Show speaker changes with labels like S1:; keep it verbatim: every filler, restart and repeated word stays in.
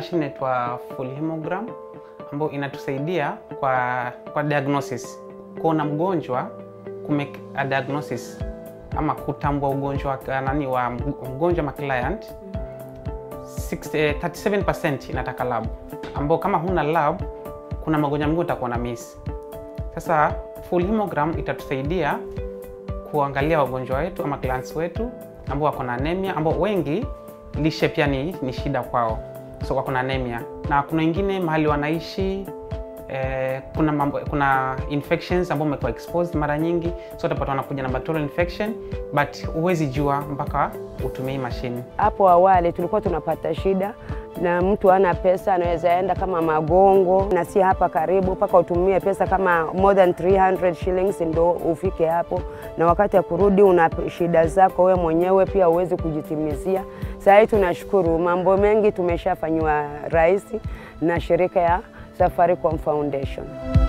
S1: mashine inaitwa full hemogram ambayo inatusaidia kwa kwa diagnosis. Kuona mgonjwa, kumake a diagnosis ama kutambua ugonjwa nani wa mgonjwa ma client. thirty-seven percent inataka lab, ambao kama huna lab kuna magonjwa mengi utakuwa na miss. Sasa full hemogram itatusaidia kuangalia wagonjwa wetu ama clients wetu ambao wako na anemia, ambao wengi lishe pia ni, ni shida kwao, so wako na anemia. Na kuna wengine mahali wanaishi eh, kuna mambo, kuna infections ambao wamekuwa exposed mara nyingi, so utapata wanakuja na bacterial infection but huwezi jua mpaka utumie mashine.
S2: Hapo awali tulikuwa tunapata shida na mtu ana pesa anaweza enda kama Magongo na si hapa karibu, mpaka utumie pesa kama more than three hundred shillings ndio ufike hapo, na wakati ya kurudi una shida zako wewe mwenyewe pia uweze kujitimizia. Sasa hivi tunashukuru mambo mengi tumeshafanywa rahisi na shirika ya Safaricom Foundation.